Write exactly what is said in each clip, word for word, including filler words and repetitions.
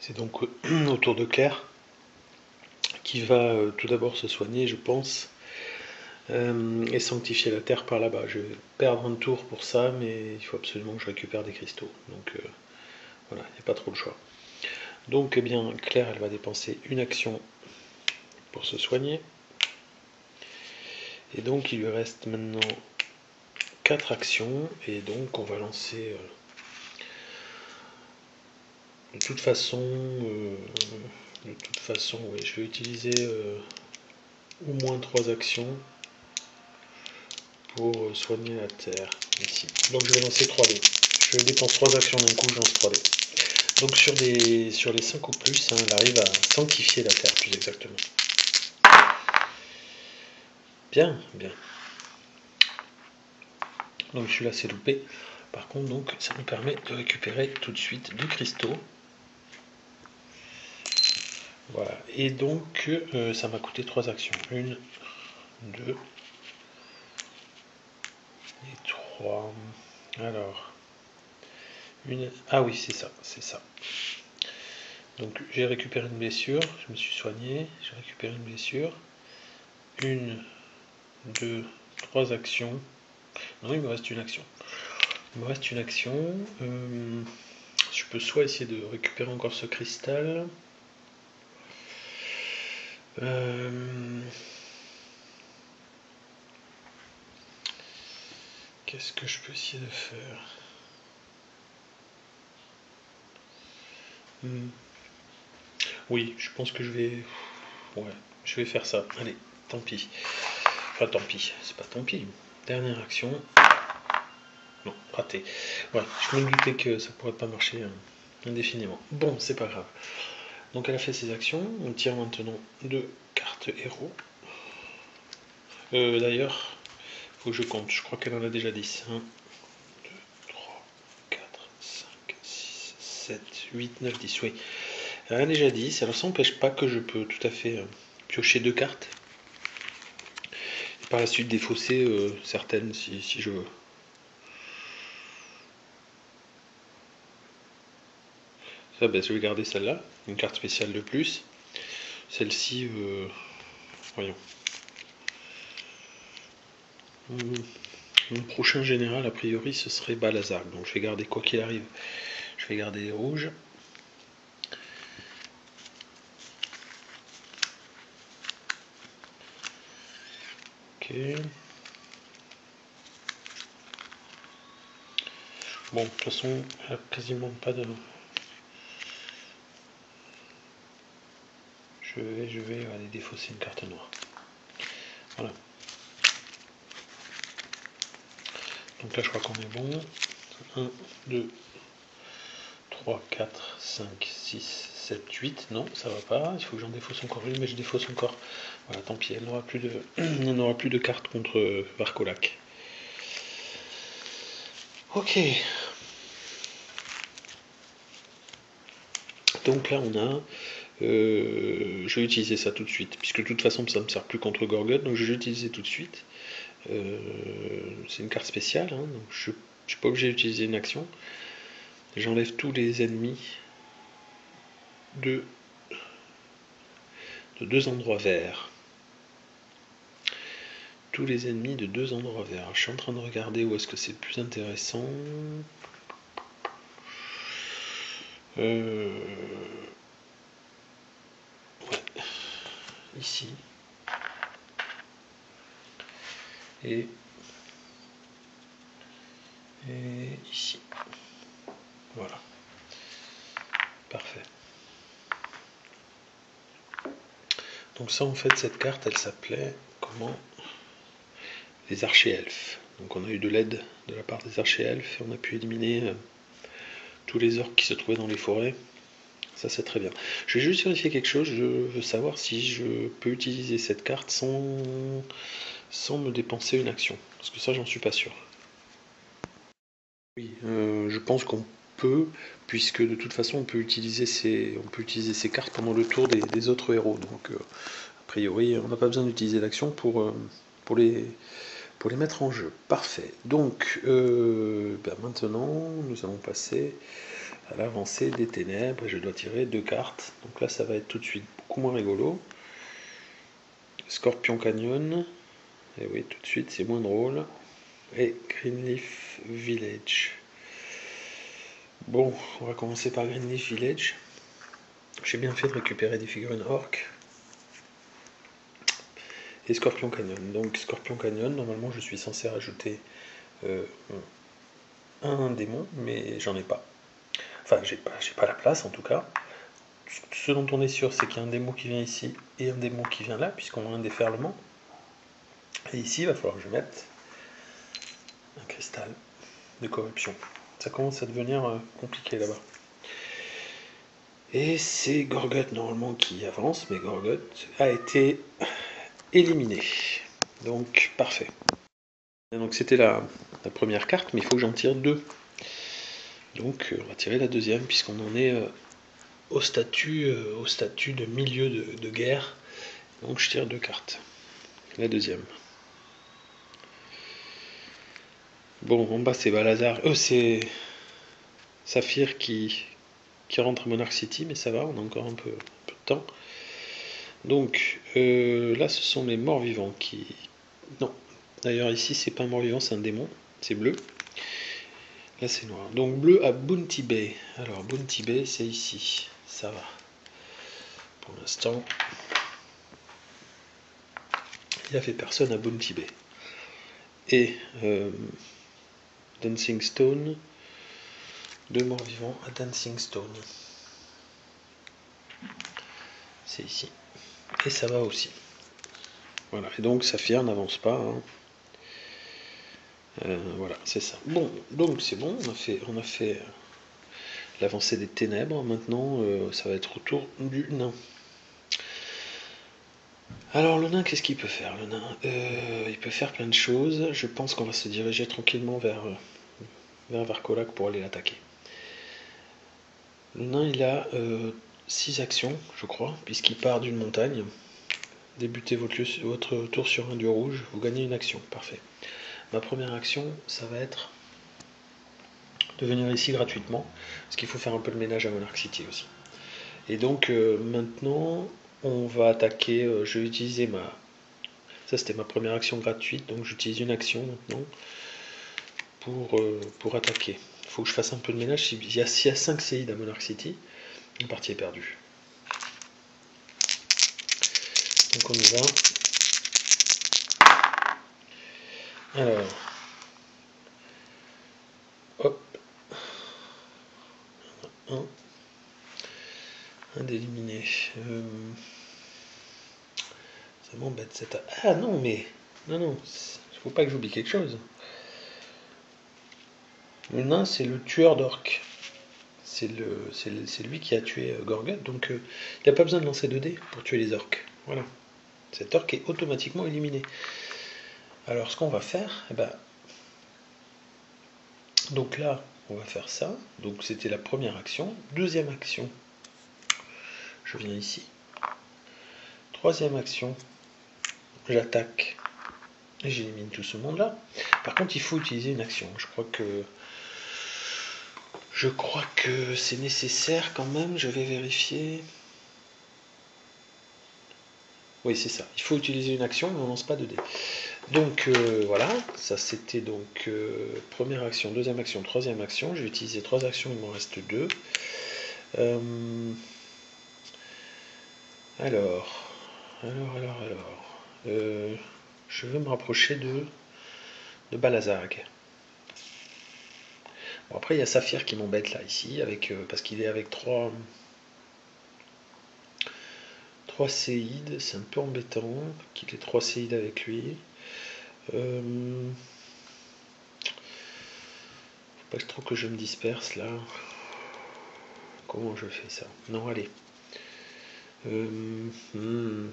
C'est donc au tour de Claire qui va euh, tout d'abord se soigner, je pense, euh, et sanctifier la terre par là-bas. Je vais perdre un tour pour ça, mais il faut absolument que je récupère des cristaux. Donc euh, voilà, il n'y a pas trop le choix. Donc eh bien, Claire, elle va dépenser une action pour se soigner. Et donc il lui reste maintenant quatre actions, et donc on va lancer... Euh, de toute façon, euh, de toute façon, oui, je vais utiliser euh, au moins trois actions pour soigner la terre ici. Donc je vais lancer trois dés. Je dépense trois actions d'un coup, je lance trois dés. Donc sur, des, sur les cinq ou plus, hein, elle arrive à sanctifier la terre plus exactement. Bien, bien. Donc celui-là c'est loupé. Par contre, donc ça nous permet de récupérer tout de suite du cristaux. Voilà. Et donc euh, ça m'a coûté trois actions. Une, deux et trois. Alors. Une... Ah oui, c'est ça, c'est ça. Donc j'ai récupéré une blessure, je me suis soigné, j'ai récupéré une blessure. Une, deux, trois actions. Non, il me reste une action. Il me reste une action. Euh, je peux soit essayer de récupérer encore ce cristal. Euh, Qu'est-ce que je peux essayer de faire? hmm. Oui, je pense que je vais... Ouais, je vais faire ça. Allez, tant pis. Enfin, tant pis. C'est pas tant pis. Dernière action. Non, raté. Ouais, je me doutais que ça pourrait pas marcher hein, indéfiniment. Bon, c'est pas grave. Donc elle a fait ses actions. On tire maintenant deux cartes héros. Euh, D'ailleurs, faut que je compte. Je crois qu'elle en a déjà dix. un, deux, trois, quatre, cinq, six, sept, huit, neuf, dix. Oui. Elle en a déjà dix. Alors ça n'empêche pas que je peux tout à fait euh, piocher deux cartes. Et par la suite défausser euh, certaines si, si je veux. Ça, ben, je vais garder celle-là. Une carte spéciale de plus. Celle-ci, euh, voyons. Mon prochain général, a priori, ce serait Balazar. Donc je vais garder, quoi qu'il arrive, je vais garder les rouges. Ok. Bon, de toute façon, il n'y a quasiment pas de... Je vais, je vais aller défausser une carte noire. Voilà. Donc là, je crois qu'on est bon. un, deux, trois, quatre, cinq, six, sept, huit. Non, ça va pas. Il faut que j'en défausse encore une, mais je défausse encore. Voilà, tant pis, elle n'aura plus de, elle n'aura plus de cartes contre Varcolac. Ok. Donc là, on a... Euh, je vais utiliser ça tout de suite, puisque de toute façon, ça ne me sert plus contre Gorgon, donc je vais l'utiliser tout de suite. Euh, c'est une carte spéciale, hein, donc je ne suis pas obligé d'utiliser une action. J'enlève tous les ennemis de, de deux endroits verts. Tous les ennemis de deux endroits verts. Je suis en train de regarder où est-ce que c'est le plus intéressant. Euh, ouais. Ici. Et, et ici. Voilà. Parfait. Donc ça, en fait, cette carte, elle s'appelait comment? Les archers-elfes. Donc on a eu de l'aide de la part des archers-elfes et on a pu éliminer euh, tous les orques qui se trouvaient dans les forêts. Ça c'est très bien. Je vais juste vérifier quelque chose, je veux savoir si je peux utiliser cette carte sans, sans me dépenser une action. Parce que ça j'en suis pas sûr. Oui, euh, je pense qu'on peut, puisque de toute façon on peut utiliser ces, on peut utiliser ces cartes pendant le tour des, des autres héros. Donc euh, a priori on n'a pas besoin d'utiliser l'action pour, euh, pour, les, pour les mettre en jeu. Parfait. Donc euh, ben maintenant nous allons passer à l'avancée des ténèbres et je dois tirer deux cartes. Donc là ça va être tout de suite beaucoup moins rigolo. Scorpion Canyon, et oui tout de suite c'est moins drôle. Et Greenleaf Village. Bon, on va commencer par Greenleaf Village. J'ai bien fait de récupérer des figurines orques. Et Scorpion Canyon. Donc Scorpion Canyon, normalement je suis censé rajouter euh, un démon, mais j'en ai pas. Enfin, j'ai pas, j'ai pas la place en tout cas. Ce dont on est sûr, c'est qu'il y a un démon qui vient ici et un démon qui vient là, puisqu'on a un déferlement. Et ici, il va falloir que je mette un cristal de corruption. Ça commence à devenir euh, compliqué là-bas. Et c'est Gorgot normalement qui avance, mais Gorgot a été éliminé. Donc parfait. Et donc c'était la, la première carte, mais il faut que j'en tire deux. Donc euh, on va tirer la deuxième, puisqu'on en est euh, au, statut, euh, au statut de milieu de, de guerre. Donc je tire deux cartes. La deuxième. Bon, en bas c'est Balazar. Euh, c'est Saphir qui, qui rentre à Monarch City, mais ça va, on a encore un peu, un peu de temps. Donc euh, là ce sont les morts vivants qui... Non, d'ailleurs ici c'est pas un mort vivant, c'est un démon, c'est bleu. Là c'est noir. Donc bleu à Bounty Bay. Alors Bounty Bay c'est ici, ça va. Pour l'instant, il a fait personne à Bounty Bay. Et euh, Dancing Stone, deux morts vivants à Dancing Stone. C'est ici. Et ça va aussi. Voilà, et donc Saphir n'avance pas. Hein. Euh, voilà, c'est ça. Bon, donc c'est bon, on a fait, on a fait l'avancée des ténèbres. Maintenant, euh, ça va être au tour du nain. Alors le nain, qu'est-ce qu'il peut faire le nain euh, Il peut faire plein de choses. Je pense qu'on va se diriger tranquillement vers, vers Varcolac pour aller l'attaquer. Le nain, il a six euh, actions, je crois, puisqu'il part d'une montagne. Débutez votre, votre tour sur un dieu rouge, vous gagnez une action. Parfait. Ma première action, ça va être de venir ici gratuitement, parce qu'il faut faire un peu le ménage à Monarch City aussi. Et donc euh, maintenant, on va attaquer, euh, je vais utiliser ma... Ça c'était ma première action gratuite, donc j'utilise une action maintenant pour, euh, pour attaquer. Il faut que je fasse un peu de ménage, s'il y a, s'il y a cinq séides à Monarch City, une partie est perdue. Donc on y va. Alors, hop, un, un d'éliminer. Euh, ça m'embête cette... Ah non, mais... Non, non, il faut pas que j'oublie quelque chose. Le nain, c'est le tueur d'orques. C'est lui qui a tué Gorgot, donc euh, il n'a pas besoin de lancer deux dés pour tuer les orques. Voilà. Cet orque est automatiquement éliminé. Alors ce qu'on va faire, eh ben, donc là, on va faire ça. Donc c'était la première action. Deuxième action, je viens ici. Troisième action, j'attaque et j'élimine tout ce monde-là. Par contre, il faut utiliser une action. Je crois que je crois que c'est nécessaire quand même. Je vais vérifier. Oui, c'est ça. Il faut utiliser une action, mais on ne lance pas de dés. Donc euh, voilà, ça c'était donc euh, première action, deuxième action, troisième action. J'ai utilisé trois actions, il m'en reste deux. Euh, alors, alors, alors, alors. Euh, je veux me rapprocher de, de Balazag. Bon, après, il y a Saphir qui m'embête là, ici, avec, euh, parce qu'il est avec trois, trois séides. C'est un peu embêtant qu'il ait trois séides avec lui. Euh, faut pas trop que je me disperse là. Comment je fais ça? Non, allez. Euh, hmm.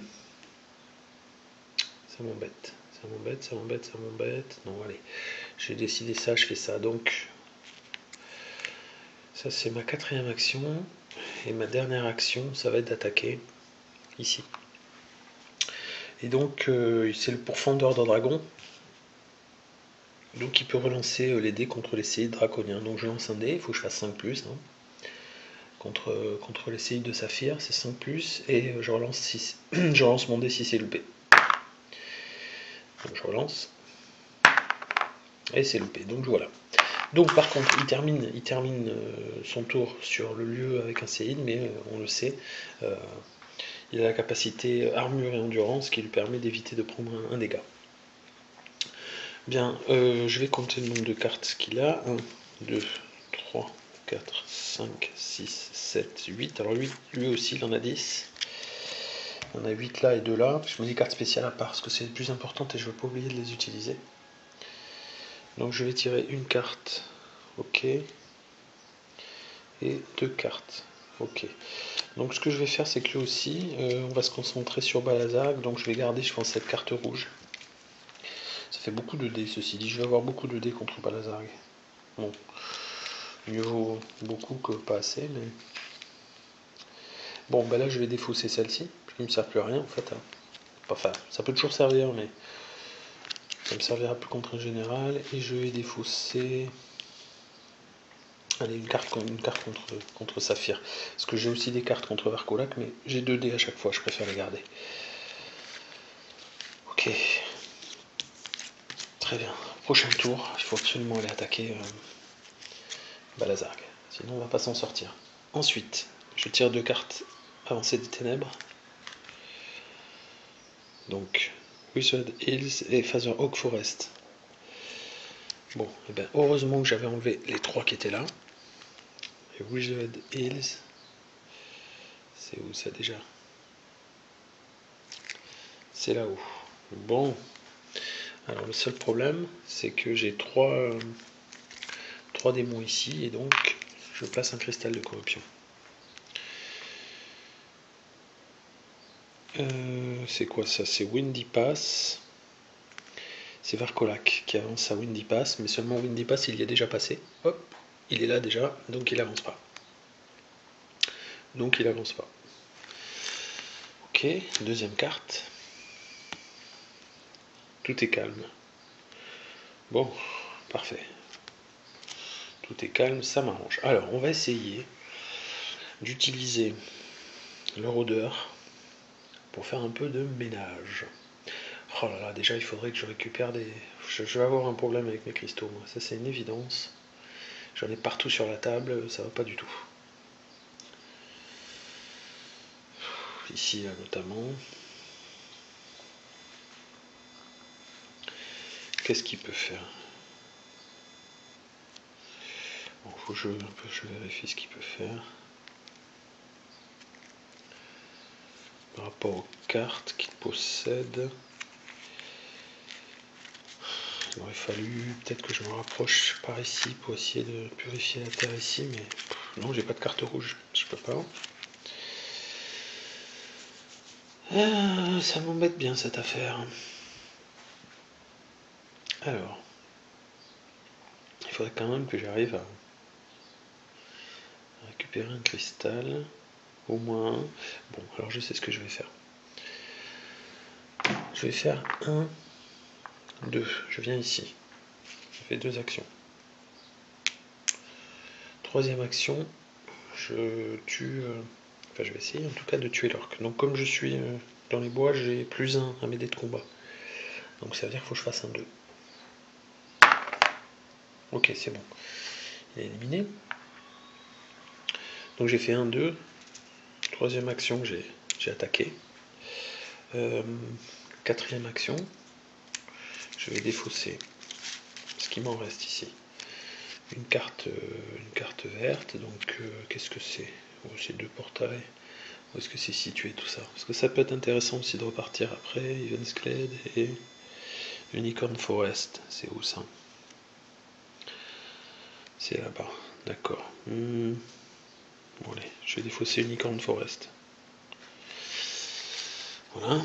Ça m'embête. Ça m'embête, ça m'embête, ça m'embête. Non, allez. J'ai décidé ça, je fais ça. Donc, ça c'est ma quatrième action. Et ma dernière action, ça va être d'attaquer ici. Et donc, euh, c'est le pourfendeur d'un dragon. Donc, il peut relancer les dés contre les séides draconiens. Donc, je lance un dé, il faut que je fasse cinq plus. Hein. contre, contre les séides de saphir, c'est cinq plus, et je relance, six, je relance mon dé si c'est loupé. Donc je relance, et c'est loupé, donc voilà. Donc par contre, il termine, il termine euh, son tour sur le lieu avec un séide, mais euh, on le sait, euh, il a la capacité armure et endurance qui lui permet d'éviter de prendre un, un dégât. Bien, euh, je vais compter le nombre de cartes qu'il a. un, deux, trois, quatre, cinq, six, sept, huit. Alors lui, lui aussi, il en a dix. On a huit là et deux là. Je mets des cartes spéciales à part parce que c'est les plus importantes et je ne veux pas oublier de les utiliser. Donc je vais tirer une carte. Ok. Et deux cartes. Ok. Donc ce que je vais faire, c'est que lui aussi, euh, on va se concentrer sur Balazag. Donc je vais garder, je pense, cette carte rouge. Ça fait beaucoup de dés, ceci dit. Je vais avoir beaucoup de dés contre Balazag. Bon. Mieux vaut beaucoup que pas assez, mais... Bon, ben là, je vais défausser celle-ci, qui ne me sert plus à rien, en fait. Enfin, ça peut toujours servir, mais ça me servira plus contre un général. Et je vais défausser... Allez, une carte, une carte contre, contre Saphir. Parce que j'ai aussi des cartes contre Varcolac, mais j'ai deux dés à chaque fois, je préfère les garder. Ok. Très bien. Prochain tour, il faut absolument aller attaquer euh, Balazag. Sinon, on va pas s'en sortir. Ensuite, je tire deux cartes avancées des ténèbres. Donc, Wizard Hills et Father Oak Forest. Bon, et eh bien heureusement que j'avais enlevé les trois qui étaient là. Et Wizard Hills, c'est où ça déjà? C'est là-haut. Bon, alors le seul problème, c'est que j'ai trois, euh, trois démons ici, et donc je place un cristal de corruption. Euh, c'est quoi ça? C'est Windy Pass. C'est Varcolac qui avance à Windy Pass, mais seulement Windy Pass il y est déjà passé. Hop, il est là déjà, donc il avance pas. Donc il avance pas. Ok, deuxième carte. Tout est calme. Bon, parfait. Tout est calme, ça m'arrange. Alors, on va essayer d'utiliser le rôdeur pour faire un peu de ménage. Oh là là, déjà il faudrait que je récupère des... Je, je vais avoir un problème avec mes cristaux, moi. Ça c'est une évidence. J'en ai partout sur la table, ça va pas du tout. Ici là notamment. Qu'est-ce qu'il peut faire? Bon, faut que je, je vérifie ce qu'il peut faire. Par rapport aux cartes qu'il possède. Il aurait fallu peut-être que je me rapproche par ici pour essayer de purifier la terre ici, mais pff, non, j'ai pas de carte rouge, je peux pas. Ah, ça m'embête bien cette affaire. Alors, il faudrait quand même que j'arrive à récupérer un cristal, au moins un. Bon, alors je sais ce que je vais faire. Je vais faire un, deux. Je viens ici. Je fais deux actions. Troisième action, je tue... Euh, enfin, je vais essayer en tout cas de tuer l'orque. Donc comme je suis euh, dans les bois, j'ai plus un à mes dés de combat. Donc ça veut dire qu'il faut que je fasse un deux. Ok, c'est bon. Il est éliminé. Donc j'ai fait un deux. Troisième action, j'ai attaqué. Euh, quatrième action, je vais défausser ce qui m'en reste ici. Une carte, euh, une carte verte, donc euh, qu'est-ce que c'est? Oh, c'est deux portails. Où est-ce que c'est situé tout ça? Parce que ça peut être intéressant aussi de repartir après. Evensglade et Unicorn Forest. C'est où ça? C'est là-bas. D'accord. Hmm. Bon, allez, je vais défausser Unicorn Forest. Voilà.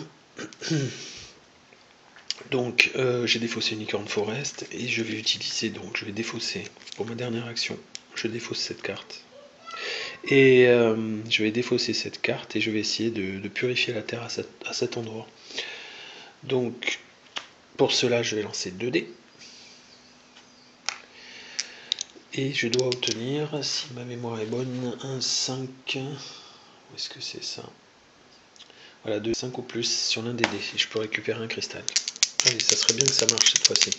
Donc euh, j'ai défaussé Unicorn Forest et je vais utiliser, donc je vais défausser pour ma dernière action, je défausse cette carte. Et euh, je vais défausser cette carte et je vais essayer de, de purifier la terre à, cette, à cet endroit. Donc pour cela je vais lancer deux dés. Et je dois obtenir, si ma mémoire est bonne, un cinq. Où est-ce que c'est ça? Voilà, deux cinq ou plus sur l'un des dés. Et je peux récupérer un cristal. Allez, ça serait bien que ça marche cette fois-ci.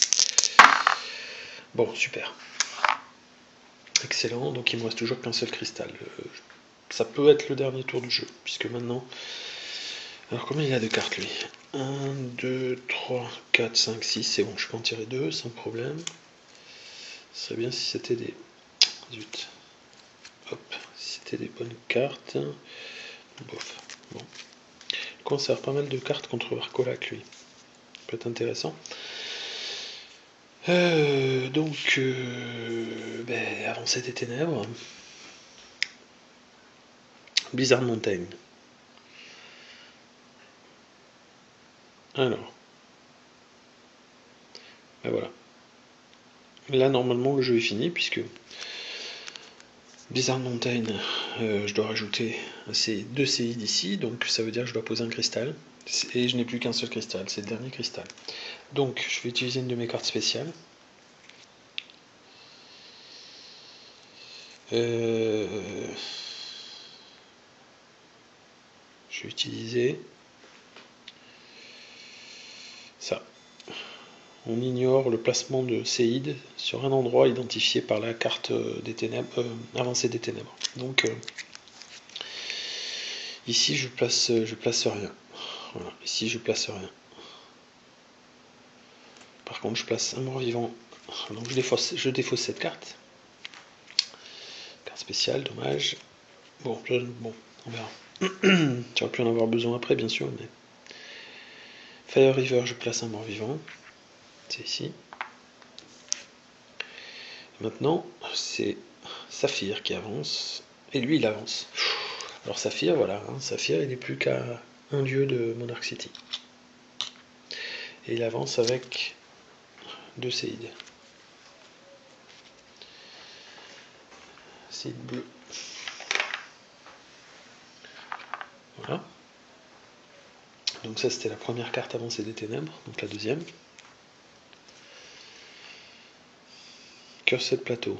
Bon, super. Excellent, donc il me reste toujours qu'un seul cristal. Euh, ça peut être le dernier tour du jeu, puisque maintenant... Alors combien il a de cartes lui? un, deux, trois, quatre, cinq, six, c'est bon, je peux en tirer deux sans problème. Ce serait bien si c'était des... Zut. Hop, si c'était des bonnes cartes. Bof, bon. Il conserve pas mal de cartes contre Arcolac lui. Ça peut être intéressant. Euh, donc, euh, ben, Avancée des Ténèbres. Blizzard Mountain. Alors. Ben voilà. Là, normalement, le jeu est fini, puisque Blizzard Mountain, euh, je dois rajouter ces deux C I d'ici, donc ça veut dire que je dois poser un cristal. Et je n'ai plus qu'un seul cristal, c'est le dernier cristal. Donc, je vais utiliser une de mes cartes spéciales. Euh, je vais utiliser ça. On ignore le placement de Séide sur un endroit identifié par la carte des ténèbres, euh, avancée des ténèbres. Donc euh, ici je place, je place rien. Voilà, ici je place rien. Par contre je place un mort-vivant. Donc je défausse, je défausse cette carte. Carte spéciale, dommage. Bon, je, bon, on verra. J'aurais pu en avoir besoin après bien sûr, mais. Fire River, je place un mort-vivant. C'est ici. Maintenant, c'est Saphir qui avance. Et lui, il avance. Alors Saphir, voilà. Hein, Saphir, il n'est plus qu'à un dieu de Monarch City. Et il avance avec deux Séides. Séide bleu. Voilà. Donc ça, c'était la première carte avancée des ténèbres. Donc la deuxième. Cursed Plateau.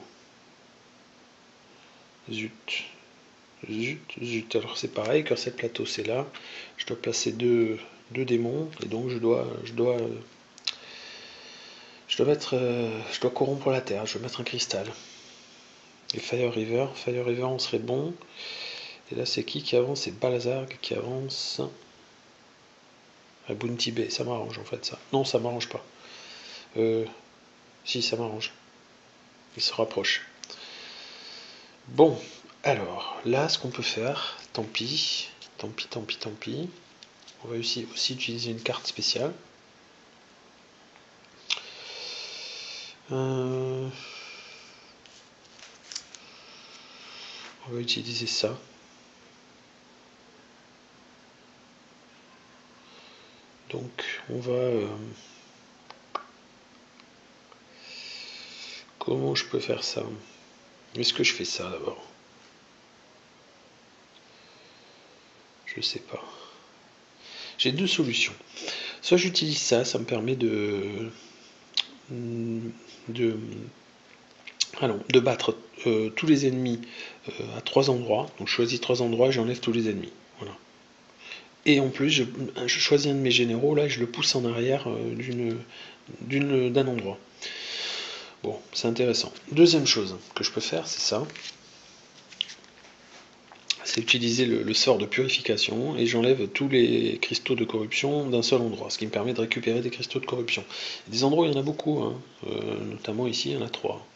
Zut. Zut, zut. Alors c'est pareil, Cursed Plateau, c'est là. Je dois placer deux, deux démons. Et donc je dois... Je dois Je dois mettre, euh, je dois corrompre la terre, je vais mettre un cristal. Et Fire River, Fire River on serait bon. Et là c'est qui qui avance? C'est Balazar qui avance. À Bounty Bay, ça m'arrange en fait ça. Non, ça m'arrange pas. Euh, si, ça m'arrange. Il se rapproche. Bon, alors, là ce qu'on peut faire, tant pis, tant pis, tant pis, tant pis. On va aussi, aussi utiliser une carte spéciale. Euh... On va utiliser ça. Donc on va... Euh... Comment je peux faire ça? Est-ce que je fais ça d'abord? Je sais pas. J'ai deux solutions. Soit j'utilise ça, ça me permet de... de... Allons, de battre euh, tous les ennemis euh, à trois endroits. Donc je choisis trois endroits et j'enlève tous les ennemis. Voilà. Et en plus, je, je choisis un de mes généraux, là, et je le pousse en arrière euh, d'une, d'une, d'un endroit. Bon, c'est intéressant. Deuxième chose que je peux faire, c'est ça. C'est utiliser le, le sort de purification, et j'enlève tous les cristaux de corruption d'un seul endroit, ce qui me permet de récupérer des cristaux de corruption. Des endroits, il y en a beaucoup, hein. euh, notamment ici, il y en a trois.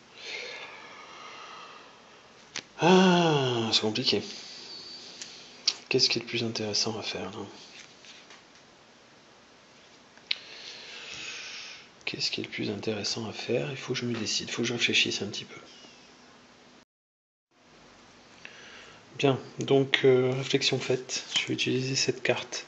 Ah, c'est compliqué. Qu'est-ce qui est le plus intéressant à faire là? Qu'est-ce qui est le plus intéressant à faire? Il faut que je me décide, il faut que je réfléchisse un petit peu. Bien, donc euh, réflexion faite, je vais utiliser cette carte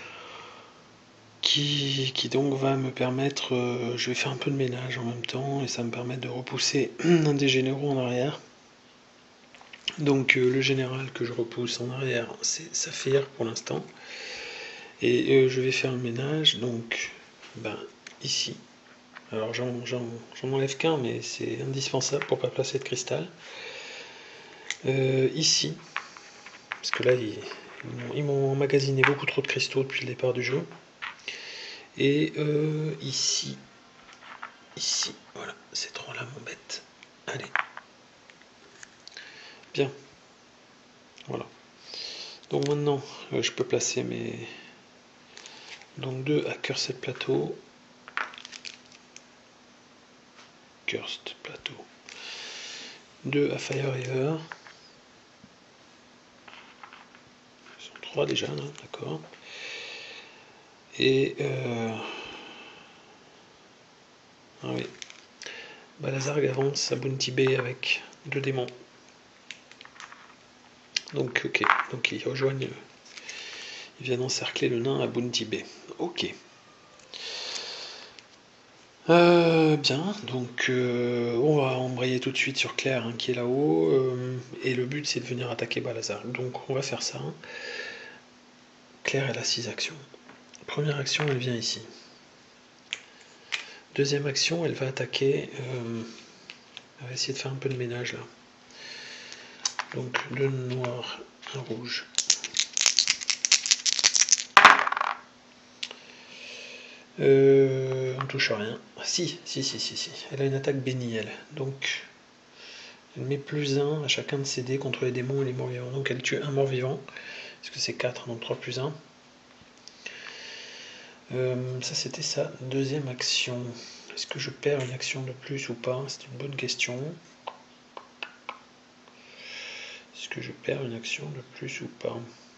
qui, qui donc va me permettre, euh, je vais faire un peu de ménage en même temps et ça me permet de repousser un des généraux en arrière. Donc euh, le général que je repousse en arrière, c'est Saphir pour l'instant. Et euh, je vais faire le ménage, donc ben, ici. Alors j'en enlève qu'un, mais c'est indispensable pour pas placer de cristal. Euh, ici, parce que là ils m'ont emmagasiné beaucoup trop de cristaux depuis le départ du jeu. Et euh, ici, ici, voilà, ces trois là m'embêtent. Allez. Bien. Voilà. Donc maintenant, euh, je peux placer mes... Donc deux à Cursed Plateau. Cursed Plateau. deux à Fire River. Ils sont trois déjà, là, d'accord. Et... Euh... Ah oui. Balazarg avance à Bounty Bay avec deux démons. Donc, ok. Donc, ils rejoignent... Ils viennent encercler le nain à Bounty Bay. Ok. Euh, bien, donc euh, on va embrayer tout de suite sur Claire hein, qui est là-haut, euh, et le but c'est de venir attaquer Balazar. Donc on va faire ça. Claire elle a six actions. Première action, elle vient ici. Deuxième action, elle va attaquer, euh, elle va essayer de faire un peu de ménage là. Donc deux noirs, un rouge. Euh, on touche rien. Si, si, si, si, si. Elle a une attaque bénie, elle. Donc elle met plus un à chacun de ses dés contre les démons et les morts vivants. Donc elle tue un mort vivant, parce que c'est quatre, donc trois plus un. Euh, ça c'était sa deuxième action. Est-ce que je perds une action de plus ou pas? C'est une bonne question. Est-ce que je perds une action de plus ou pas?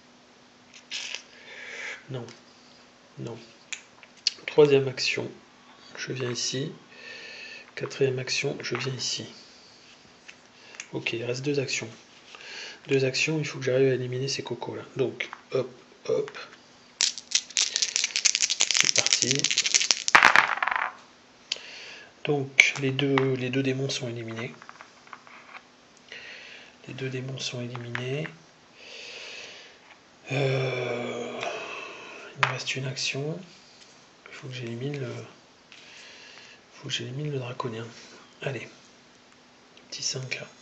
Non. Non. Troisième action, je viens ici. Quatrième action, je viens ici. Ok, il reste deux actions. Deux actions, il faut que j'arrive à éliminer ces cocos là. Donc, hop, hop. C'est parti. Donc, les deux, les deux démons sont éliminés. Les deux démons sont éliminés. Euh, il me reste une action. Il faut que j'élimine le... Il faut que j'élimine le draconien. Allez. Petit cinq là.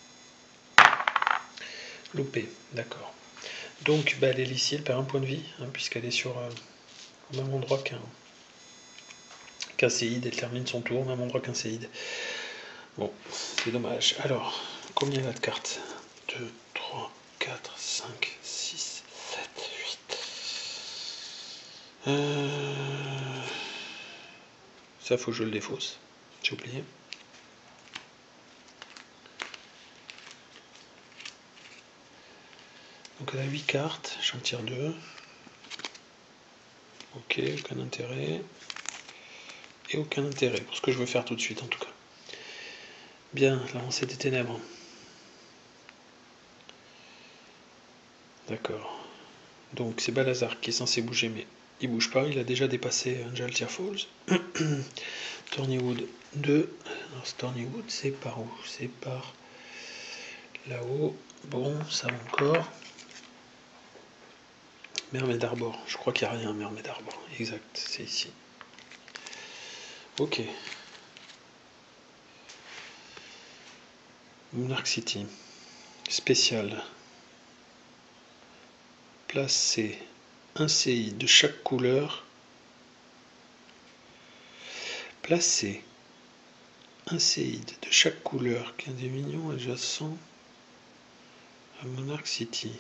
Loupé, d'accord. Donc, bah, elle est ici, elle perd un point de vie, hein, puisqu'elle est sur euh, au même endroit qu'un qu'un séide, elle termine son tour au même endroit qu'un séide. Bon, c'est dommage. Alors, combien il y a de cartes? deux, trois, quatre, cinq, six, sept, huit. Euh... Ça, faut que je le défausse. J'ai oublié. Donc elle a huit cartes, j'en tire deux. Ok, aucun intérêt. Et aucun intérêt pour ce que je veux faire tout de suite en tout cas. Bien, l'avancée des ténèbres. D'accord. Donc c'est Balazar qui est censé bouger, mais il bouge pas, il a déjà dépassé Angeltia Falls. Thornywood deux. Alors Thornywood c'est par où? C'est par là-haut. Bon, ça va encore. Mermaid Arbor, je crois qu'il n'y a rien, Mermaid Arbor. Exact, c'est ici. Ok. Monarch City. Spécial. Placez un C I de chaque couleur. Placez un séide de chaque couleur qu'un des minions adjacent à Monarch City.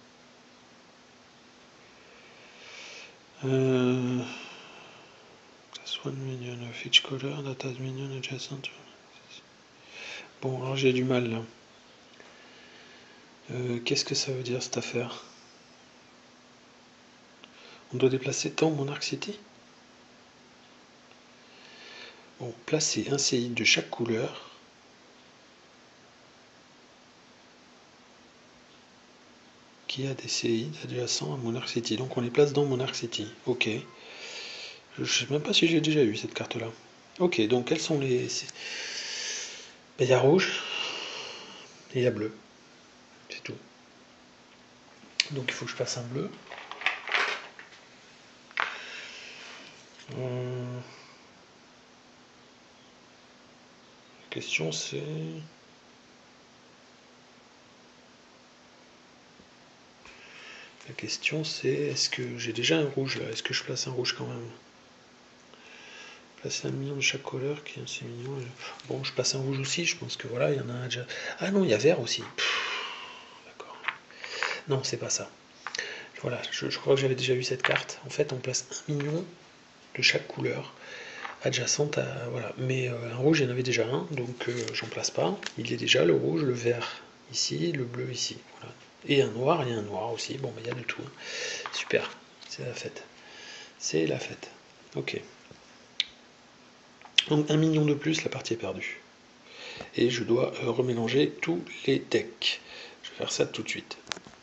Euh, one minion of each color that has minion adjacent. Bon, alors j'ai du mal là. Euh, Qu'est-ce que ça veut dire cette affaire? On doit déplacer tant Monarch City? Bon, placer un séide de chaque couleur. Qui a des séides adjacents à Monarch City. Donc on les place dans Monarch City. Ok. Je ne sais même pas si j'ai déjà eu cette carte là. Ok, donc quels sont les... Il y a rouge et il y a bleu. C'est tout. Donc il faut que je passe un bleu. Hum... question c'est... La question c'est, est-ce que j'ai déjà un rouge là? Est-ce que je place un rouge quand même? Placer un million de chaque couleur qui est assez mignon. Bon, je place un rouge aussi, je pense que voilà, il y en a un déjà. Ah non, il y a vert aussi. D'accord. Non, c'est pas ça. Voilà, je, je crois que j'avais déjà eu cette carte. En fait, on place un million de chaque couleur adjacente à... Voilà. Mais euh, un rouge, il y en avait déjà un, donc euh, j'en place pas. Il est déjà le rouge, le vert ici, le bleu ici. Voilà. Et un noir, et un noir aussi. Bon, il y a de tout. Hein. Super, c'est la fête. C'est la fête. Ok. Donc un million de plus, la partie est perdue. Et je dois euh, remélanger tous les decks. Je vais faire ça tout de suite.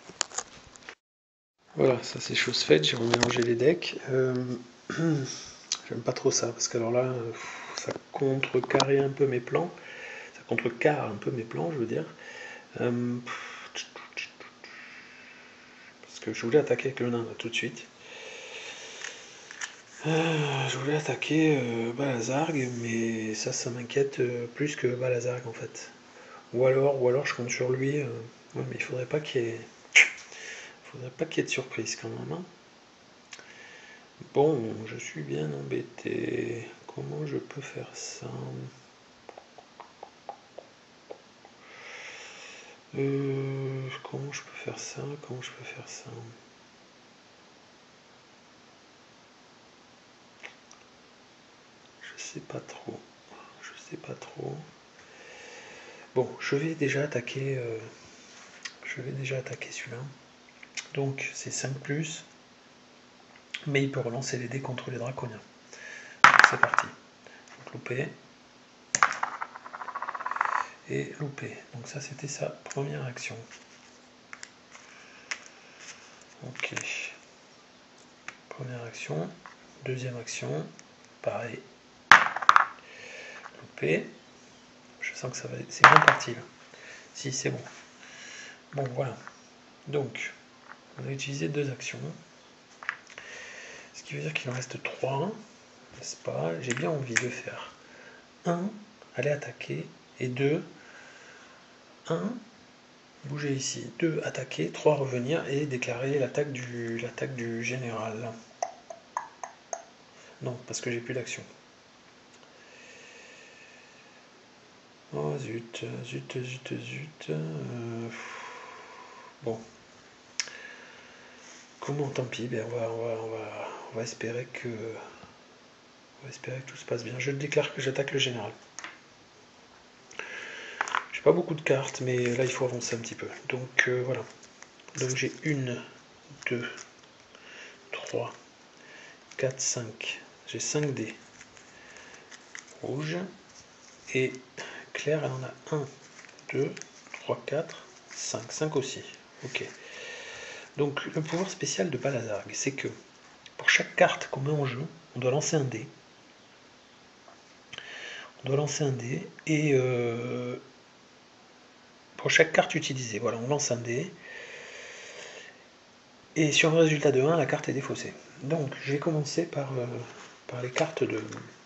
Voilà, ça c'est chose faite, j'ai remélangé les decks. Euh, J'aime pas trop ça, parce que alors là, ça contrecarre un peu mes plans. Ça contrecarre un peu mes plans, je veux dire. Euh, parce que je voulais attaquer avec le nain là, tout de suite. Euh, je voulais attaquer euh, Balazarg, mais ça, ça m'inquiète euh, plus que Balazarg en fait. Ou alors, ou alors je compte sur lui. Euh, ouais, mais il faudrait pas qu'il y ait, faudrait pas qu'il y ait de surprise quand même. Hein. Bon, je suis bien embêté. Comment je peux faire ça? euh, Comment je peux faire ça? Comment je peux faire ça? Je sais pas trop. Je sais pas trop. Bon, je vais déjà attaquer. Euh, je vais déjà attaquer celui-là. Donc c'est cinq plus. Mais il peut relancer les dés contre les draconiens. C'est parti. Donc loupé. Et loupé. Donc ça c'était sa première action. Ok. Première action. Deuxième action. Pareil. Loupé. Je sens que ça va. C'est bien parti là. Si c'est bon. Bon voilà. Donc on a utilisé deux actions. Ce qui veut dire qu'il en reste trois. N'est-ce pas? J'ai bien envie de faire un, aller attaquer, et deux, un, bouger ici, deux, attaquer, trois, revenir et déclarer l'attaque du, l'attaque du général. Non, parce que j'ai plus d'action. Oh zut, zut, zut, zut. Euh, bon. Comment, tant pis, ben on, va, on, va, on, va, on va espérer que. On va espérer que tout se passe bien. Je déclare que j'attaque le général. J'ai pas beaucoup de cartes, mais là il faut avancer un petit peu. Donc euh, voilà. Donc j'ai une, deux, trois, quatre, cinq. J'ai cinq dés. Rouge. Et Claire, elle en a un, deux, trois, quatre, cinq. cinq aussi. Ok. Donc le pouvoir spécial de Balazarg, c'est que pour chaque carte qu'on met en jeu, on doit lancer un dé. On doit lancer un dé et euh, pour chaque carte utilisée, voilà, on lance un dé. Et sur un résultat de un, la carte est défaussée. Donc je vais commencer par, euh, par les cartes de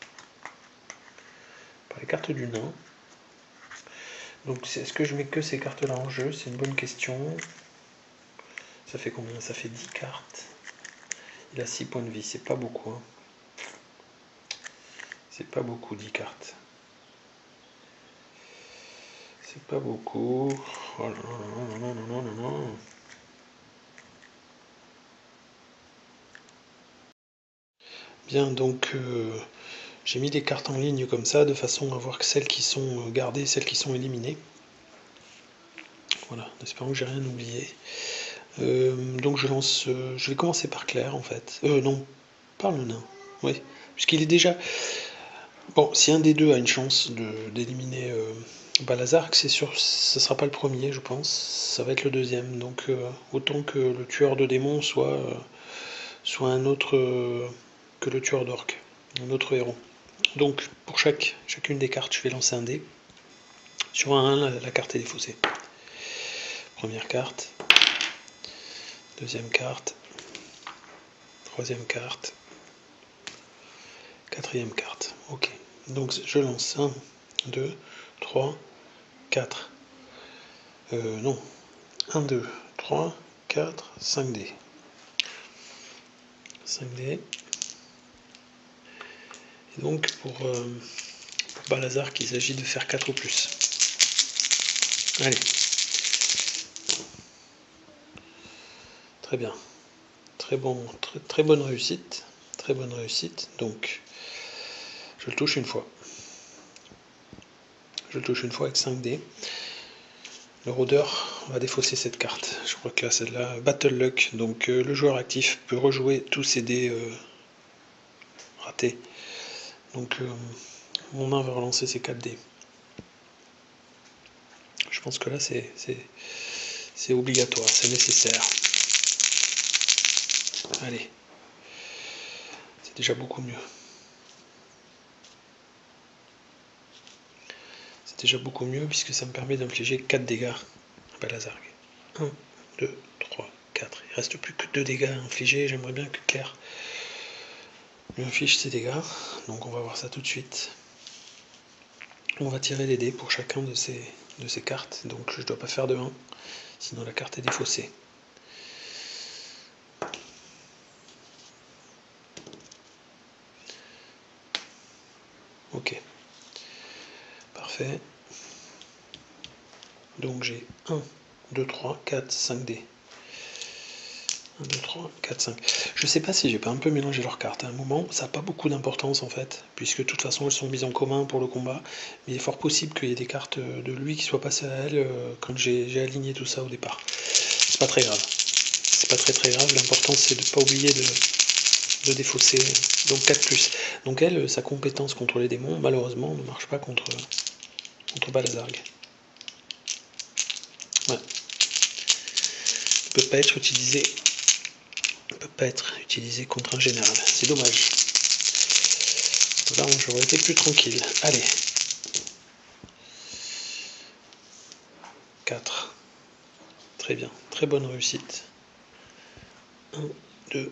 par les cartes du nain. Donc est-ce que je mets que ces cartes-là en jeu? C'est une bonne question. Ça fait combien? Ça fait dix cartes. Il a six points de vie, c'est pas beaucoup. Hein. C'est pas beaucoup, dix cartes. C'est pas beaucoup. Oh non, non, non, non, non, non. Bien, donc euh, j'ai mis des cartes en ligne comme ça, de façon à voir que celles qui sont gardées, celles qui sont éliminées. Voilà, espérons que j'ai rien oublié. Euh, donc je lance, euh, je vais commencer par Claire en fait. Euh, non, par le nain. Oui, puisqu'il est déjà. Bon, si un des deux a une chance de, d'éliminer euh, Balazarg, c'est sûr, ce ne sera pas le premier, je pense. Ça va être le deuxième. Donc euh, autant que le tueur de démons soit, euh, soit un autre euh, que le tueur d'orques, un autre héros. Donc pour chaque, chacune des cartes, je vais lancer un dé. Sur un un, la, la carte est défaussée. Première carte. Deuxième carte. Troisième carte. Quatrième carte. Ok. Donc je lance un, deux, trois, quatre. Euh, non. un, deux, trois, quatre, cinq dés. cinq dés. Et donc pour, euh, pour Balazar, il s'agit de faire quatre ou plus. Allez. Très bien. Très, bon, très, très bonne réussite. Très bonne réussite. Donc, je le touche une fois. Je le touche une fois avec cinq dés. Le rôdeur va défausser cette carte. Je crois que là, celle-là, Battle Luck. Donc, euh, le joueur actif peut rejouer tous ses dés euh, ratés. Donc, euh, mon main va relancer ses quatre dés. Je pense que là, c'est c'est obligatoire, c'est nécessaire. Allez. C'est déjà beaucoup mieux. C'est déjà beaucoup mieux puisque ça me permet d'infliger quatre dégâts à Balazar. un, deux, trois, quatre. Il reste plus que deux dégâts à infliger. J'aimerais bien que Claire lui inflige ses dégâts. Donc on va voir ça tout de suite. On va tirer les dés pour chacun de ces, de ces cartes. Donc je ne dois pas faire de un, sinon la carte est défaussée. Ok. Parfait. Donc j'ai un, deux, trois, quatre, cinq dés. un, deux, trois, quatre, cinq. Je sais pas si j'ai pas un peu mélangé leurs cartes à un moment, ça n'a pas beaucoup d'importance en fait, puisque de toute façon elles sont mises en commun pour le combat, mais il est fort possible qu'il y ait des cartes de lui qui soient passées à elle euh, quand j'ai aligné tout ça au départ. C'est pas très grave. C'est pas très très grave, l'important c'est de ne pas oublier de, de défausser, donc quatre plus. Donc elle, sa compétence contre les démons, malheureusement, ne marche pas contre, contre Balazarg. Ouais. Ne peut pas être utilisé peut pas être utilisé contre un général. C'est dommage. Là, j'aurais été plus tranquille. Allez. quatre. Très bien. Très bonne réussite. un, deux.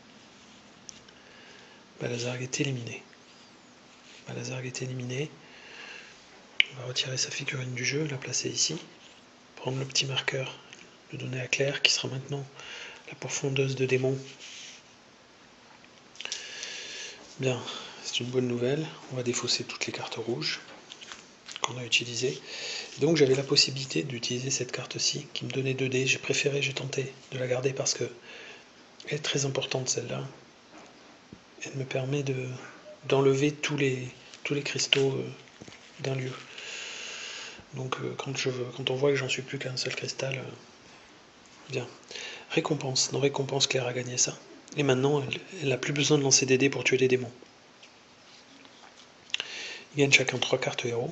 Balazarg est éliminé. Balazarg est éliminé. On va retirer sa figurine du jeu, la placer ici. Prendre le petit marqueur, le donner à Claire, qui sera maintenant la pourfondeuse de démons. Bien, c'est une bonne nouvelle. On va défausser toutes les cartes rouges qu'on a utilisées. Donc j'avais la possibilité d'utiliser cette carte-ci, qui me donnait deux dés. J'ai préféré, j'ai tenté de la garder parce que elle est très importante celle-là. Elle me permet de d'enlever tous les tous les cristaux euh, d'un lieu. Donc euh, quand, je, quand on voit que j'en suis plus qu'un seul cristal, euh, bien. Récompense. Dans récompense, Claire a gagné ça. Et maintenant, elle n'a plus besoin de lancer des dés pour tuer des démons. Ils gagnent chacun trois cartes héros.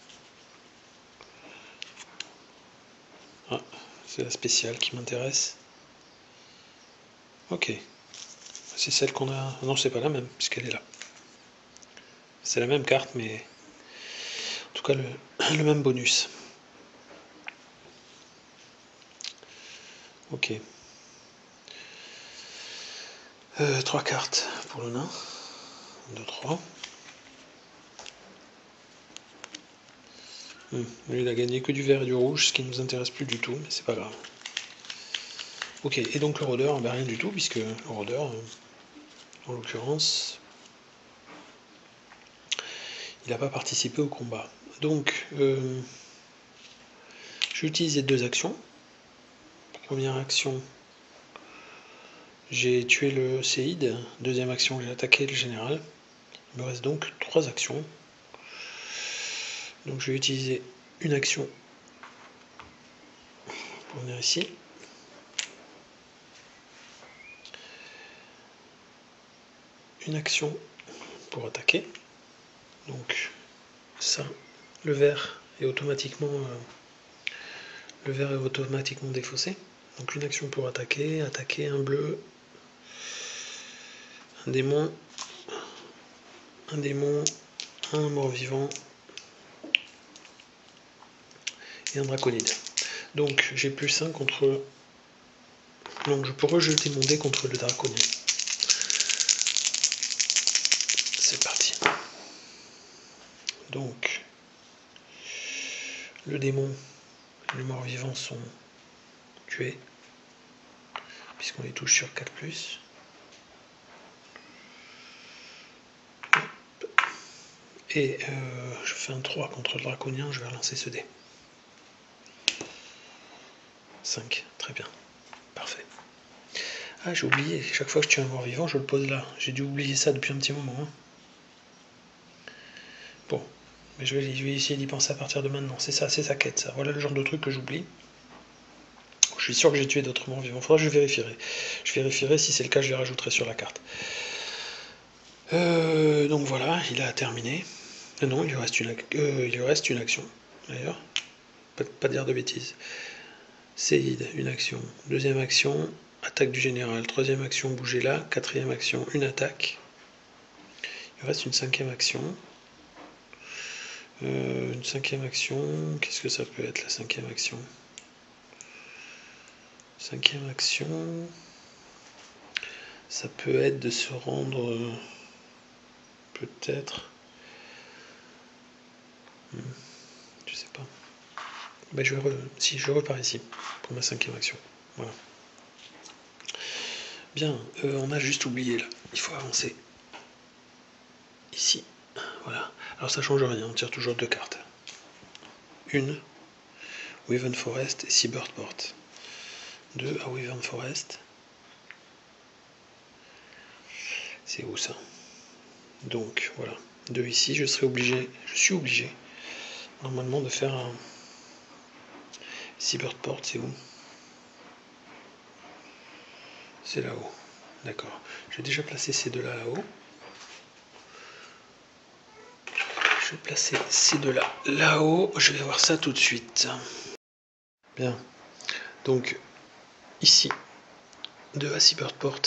Ah, c'est la spéciale qui m'intéresse. Ok. C'est celle qu'on a... Non, c'est pas la même, puisqu'elle est là. C'est la même carte, mais... En tout cas, le, le même bonus. Ok. Euh, trois cartes pour le nain. un, deux, trois. Hum, lui, il a gagné que du vert et du rouge, ce qui ne nous intéresse plus du tout, mais c'est pas grave. Ok, et donc le rôdeur, ben rien du tout, puisque le rôdeur, euh, en l'occurrence, il n'a pas participé au combat. Donc, euh, j'ai utilisé deux actions. Première action, j'ai tué le séide. Deuxième action, j'ai attaqué le général. Il me reste donc trois actions. Donc je vais utiliser une action pour venir ici. Une action pour attaquer. Donc ça, le vert est automatiquement euh, le vert est automatiquement défaussé. Donc une action pour attaquer, attaquer un bleu, un démon, un démon, un mort-vivant et un draconide. Donc j'ai plus un contre... Donc je peux rejeter mon dé contre le draconide. C'est parti. Donc le démon et le mort-vivant sont tués, puisqu'on les touche sur quatre plus. Et euh, je fais un trois contre le draconien, je vais relancer ce dé. cinq, très bien, parfait. Ah, j'ai oublié, chaque fois que je tue un mort-vivant, je le pose là. J'ai dû oublier ça depuis un petit moment. Hein. Bon, mais je vais, je vais essayer d'y penser à partir de maintenant. C'est ça, c'est sa quête, ça. Voilà le genre de truc que j'oublie. Je suis sûr que j'ai tué d'autres morts-vivants. Faudra que je vérifierai. Je vérifierai, si c'est le cas, je les rajouterai sur la carte. Euh, donc voilà, il a terminé. Euh, non, il lui reste une, euh, il lui reste une action, d'ailleurs. Pas, pas dire de bêtises. Séide, une action. Deuxième action, attaque du général. Troisième action, bouger là. Quatrième action, une attaque. Il lui reste une cinquième action. Euh, une cinquième action, qu'est-ce que ça peut être la cinquième action? Cinquième action, ça peut être de se rendre, euh, peut-être, hmm, je sais pas. Ben je re... Si, je repars ici pour ma cinquième action. Voilà. Bien, euh, on a juste oublié là, il faut avancer. Ici, voilà. Alors ça change rien, on tire toujours deux cartes. Une, Wyvern Forest et Seabird Port. Deux à Wyvern Forest. C'est où ça? Donc voilà, deux ici, je serai obligé, je suis obligé normalement de faire un Seabird Port, c'est où? C'est là-haut, d'accord. J'ai déjà placé ces deux-là là-haut. Je vais placer ces deux-là là-haut, je vais voir ça tout de suite. Bien, donc ici, deux à Seabird Port.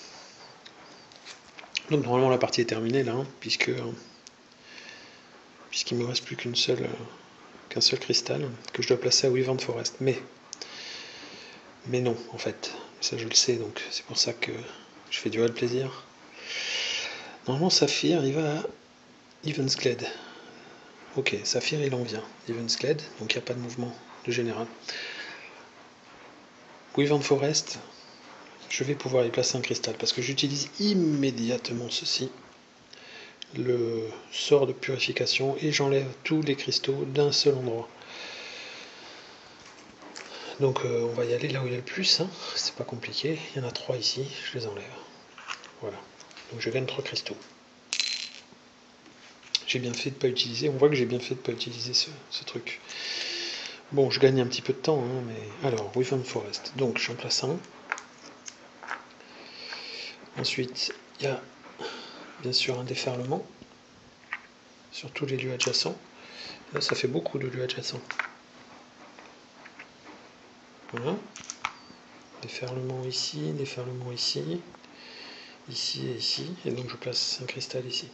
Donc normalement la partie est terminée là, hein, puisque puisqu'il me reste plus qu'une seule euh, qu'un seul cristal que je dois placer à Wyvern Forest. Mais mais non en fait, ça je le sais, donc c'est pour ça que je fais durer le plaisir. Normalement Saphir il va à Ivensglade. Ok, Saphir il en vient Ivensglade, donc il n'y a pas de mouvement de général. Wyvern Forest, je vais pouvoir y placer un cristal parce que j'utilise immédiatement ceci, le sort de purification, et j'enlève tous les cristaux d'un seul endroit. Donc euh, on va y aller là où il y a le plus, hein. C'est pas compliqué, il y en a trois ici, je les enlève. Voilà, donc je gagne trois cristaux. J'ai bien fait de ne pas utiliser, on voit que j'ai bien fait de ne pas utiliser ce, ce truc. Bon, je gagne un petit peu de temps, hein, mais... Alors, Wyvern Forest, donc j'en place un. Ensuite, il y a bien sûr un déferlement sur tous les lieux adjacents. Là, ça fait beaucoup de lieux adjacents. Voilà. Déferlement ici, déferlement ici, ici et ici. Et donc je place un cristal ici.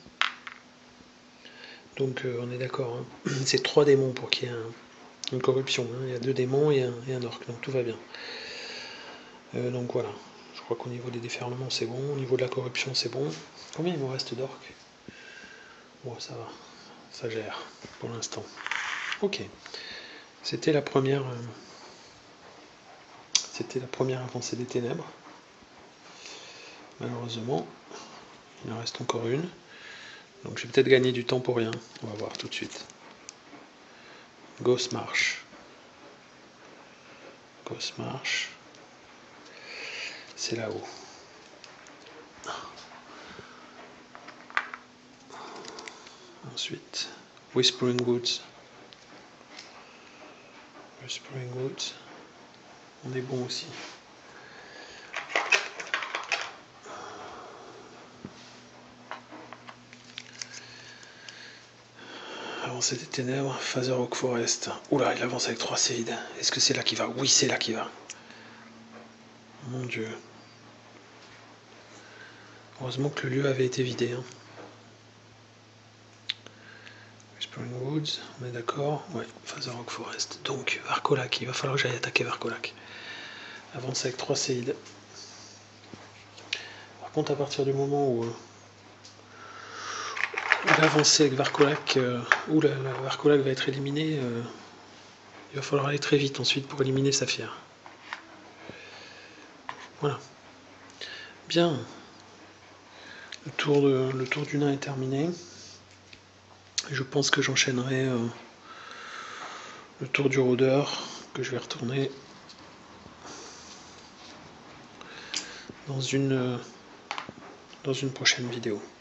Donc euh, on est d'accord. Hein. C'est trois démons pour qu'il y ait un, une corruption. Hein. Il y a deux démons et un, et un orc. Donc tout va bien. Euh, donc voilà. Je crois qu'au niveau des déferlements c'est bon. Au niveau de la corruption c'est bon. Combien il me reste d'orc? Bon, ça va. Ça gère pour l'instant. Ok. C'était la première... Euh, C'était la première avancée des ténèbres. Malheureusement, il en reste encore une. Donc je vais peut-être gagner du temps pour rien. On va voir tout de suite. Ghost March. Ghost March. C'est là-haut. Ensuite, Whispering Woods. Whispering Woods. On est bon aussi. Avancée des ténèbres, Father Oak Forest. Oula, il avance avec trois séides. Est-ce que c'est là qu'il va? Oui, c'est là qu'il va. Mon Dieu. Heureusement que le lieu avait été vidé. Hein. Whispering Woods, on est d'accord? Ouais, Father Oak Forest. Donc, Varkolak, il va falloir que j'aille attaquer Varkolak. Avance avec trois séides. Par contre, à partir du moment où... l'avancée avec Varkolak, euh, où la, la Varkolak va être éliminée, euh, Il va falloir aller très vite ensuite pour éliminer Saphir. Voilà. Bien. Le tour, de, le tour du nain est terminé. Je pense que j'enchaînerai euh, le tour du rôdeur, que je vais retourner dans une, euh, dans une prochaine vidéo.